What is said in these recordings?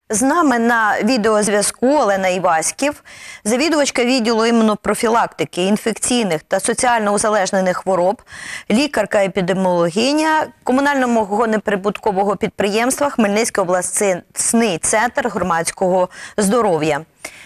З нами на відеозв'язку Олена Іваськів, завідувачка відділу імунопрофілактики, інфекційних та соціально узалежнених хвороб, лікарка-епідеміологиня комунального неприбуткового підприємства Хмельницький обласний центр громадського здоров'я.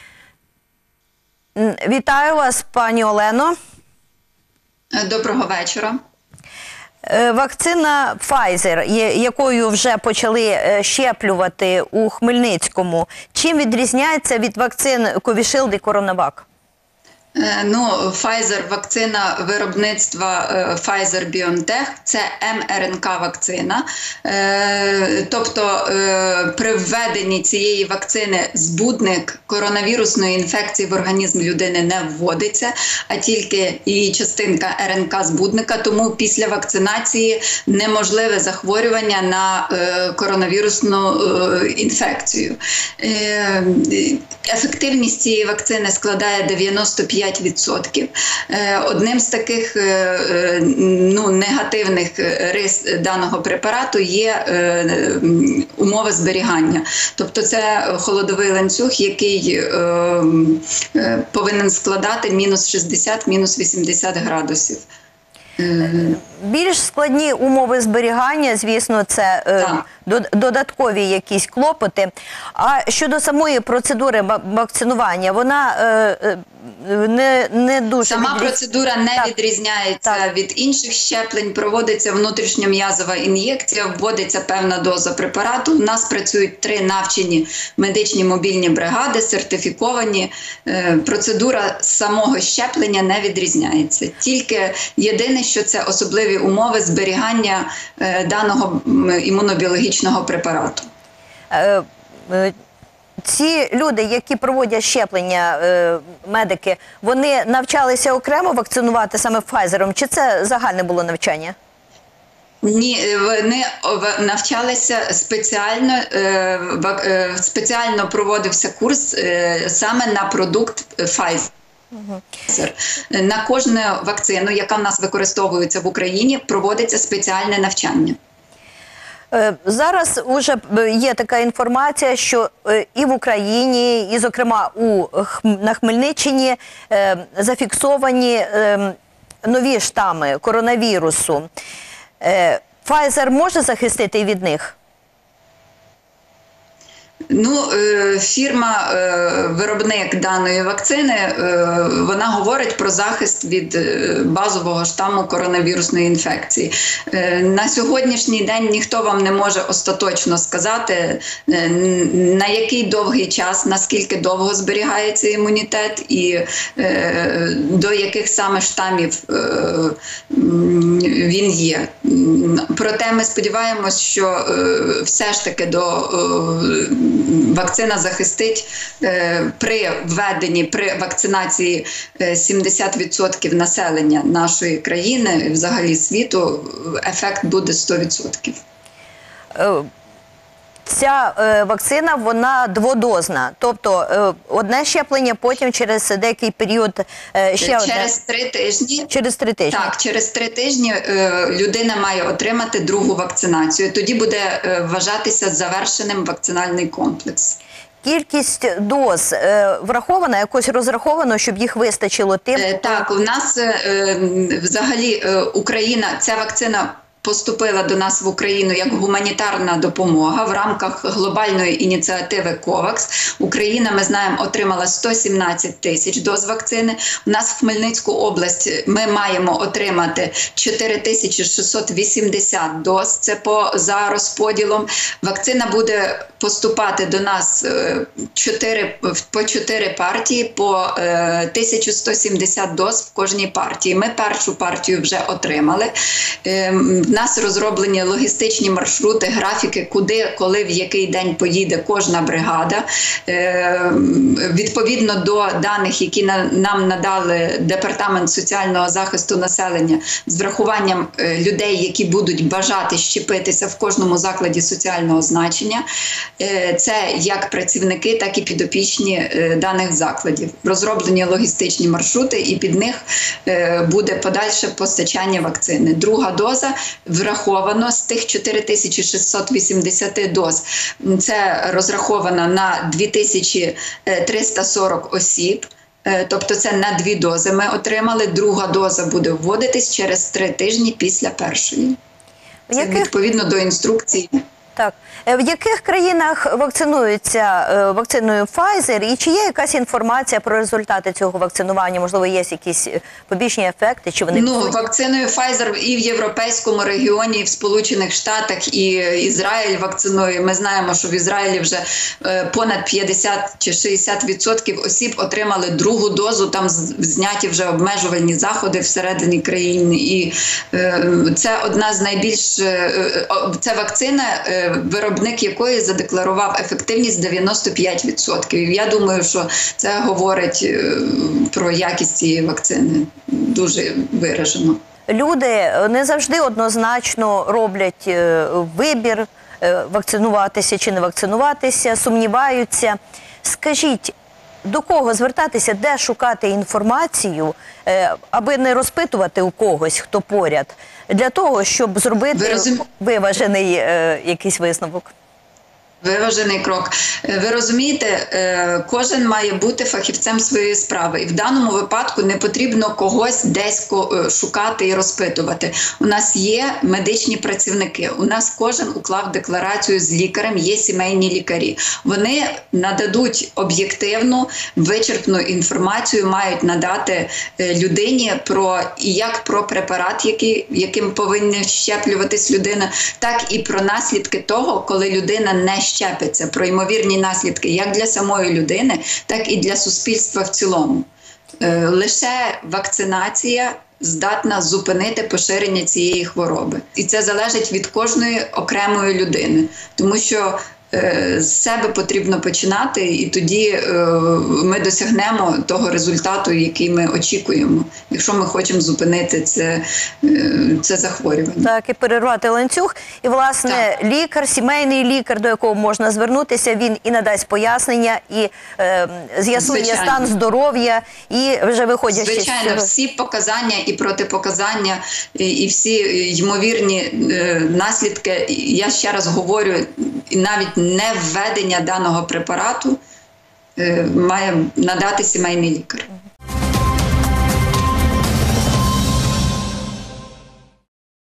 Вітаю вас, пані Олено. Доброго вечора. Вакцина Pfizer, якою вже почали щеплювати у Хмельницькому, чим відрізняється від вакцин Covishield і CoronaVac? Pfizer – вакцина виробництва Pfizer-BioNTech, це МРНК-вакцина. Тобто при введенні цієї вакцини збудник коронавірусної інфекції в організм людини не вводиться, а тільки її частинка РНК-збудника, тому після вакцинації неможливе захворювання на коронавірусну інфекцію. Ефективність цієї вакцини складає 95%. Одним з таких негативних рис даного препарату є умови зберігання. Тобто це холодовий ланцюг, який повинен складати мінус 60, мінус 80 градусів. Більш складні умови зберігання, звісно, це додаткові якісь клопоти. А щодо самої процедури вакцинування, вона не дуже... Сама процедура не відрізняється від інших щеплень, проводиться внутрішньом'язова ін'єкція, вводиться певна доза препарату. У нас працюють 3 навчені медичні мобільні бригади, сертифіковані. Процедура самого щеплення не відрізняється. Тільки єдине, що це особливі умови зберігання даного імунобіологічного препарату. Ці люди, які проводять щеплення, медики, вони навчалися окремо вакцинувати саме Pfizer, чи це загальне було навчання? Ні, вони навчалися спеціально проводився курс саме на продукт Pfizer. На кожну вакцину, яка в нас використовується в Україні, проводиться спеціальне навчання. Зараз вже є така інформація, що і в Україні, і, зокрема, на Хмельниччині зафіксовані нові штами коронавірусу. Pfizer може захистити від них? Фірма-виробник даної вакцини, вона говорить про захист від базового штаму коронавірусної інфекції. На сьогоднішній день ніхто вам не може остаточно сказати, на який довгий час, наскільки довго зберігається імунітет і до яких саме штамів він є. Проте ми сподіваємось, що все ж таки вакцина захистить при вакцинації 70% населення нашої країни, взагалі світу, ефект буде 100%. Ця вакцина, вона дводозна, тобто одне щеплення, потім через деякий період ще одне. Через 3 тижні. Через 3 тижні. Так, через 3 тижні людина має отримати другу вакцинацію. Тоді буде вважатися завершеним вакцинальний комплекс. Кількість доз врахована, якось розраховано, щоб їх вистачило тим? Так, у нас взагалі Україна, ця вакцина поступила до нас в Україну як гуманітарна допомога в рамках глобальної ініціативи COVAX. Україна, ми знаємо, отримала 117 тисяч доз вакцини. У нас в Хмельницьку область ми маємо отримати 4680 доз, це за розподілом. Вакцина буде поступати до нас по 4 партії, по 1170 доз в кожній партії. Ми першу партію вже отримали. В нас розроблені логістичні маршрути, графіки, куди, коли, в який день поїде кожна бригада. Відповідно до даних, які нам надали Департамент соціального захисту населення, з врахуванням людей, які будуть бажати щепитися в кожному закладі соціального значення, це як працівники, так і підопічні даних закладів. Розроблені логістичні маршрути, і під них буде подальше постачання вакцини. Друга доза враховано з тих 4680 доз. Це розраховано на 2340 осіб. Тобто це на 2 дози ми отримали. Друга доза буде вводитись через 3 тижні після першої. Це відповідно до інструкції. Так. В яких країнах вакцинуються вакциною Pfizer? І чи є якась інформація про результати цього вакцинування? Можливо, є якісь побічні ефекти? Чи вони вакциною Pfizer і в європейському регіоні, і в Сполучених Штатах, і Ізраїль вакцинує. Ми знаємо, що в Ізраїлі вже понад 50 чи 60% осіб отримали другу дозу. Там зняті вже обмежувальні заходи всередині країни. І це одна з найбільш... Це вакцина, виробник якої задекларував ефективність 95%. Я думаю, що це говорить про якість цієї вакцини дуже виражено. Люди не завжди однозначно роблять вибір, вакцинуватися чи не вакцинуватися, сумніваються. Скажіть, до кого звертатися, де шукати інформацію, аби не розпитувати у когось, хто поряд, для того, щоб зробити виважений якийсь висновок? Виважений крок. Ви розумієте, кожен має бути фахівцем своєї справи. І в даному випадку не потрібно когось десь шукати і розпитувати. У нас є медичні працівники, у нас кожен уклав декларацію з лікарем, є сімейні лікарі. Вони нададуть об'єктивну, вичерпну інформацію, мають надати людині як про препарат, яким повинна щеплюватись людина, так і про наслідки того, коли людина не щепиться, про ймовірні наслідки як для самої людини, так і для суспільства в цілому. Лише вакцинація здатна зупинити поширення цієї хвороби. І це залежить від кожної окремої людини. Тому що з себе потрібно починати, і тоді ми досягнемо того результату, який ми очікуємо, якщо ми хочемо зупинити це захворювання. Так, і перервати ланцюг. І, власне, лікар, сімейний лікар, до якого можна звернутися, він і надасть пояснення, і з'ясує стан здоров'я, і вже виходячи з цього. Звичайно, всі показання і протипоказання, і всі ймовірні наслідки, я ще раз говорю, і навіть не введення даного препарату має надати сімейний лікар.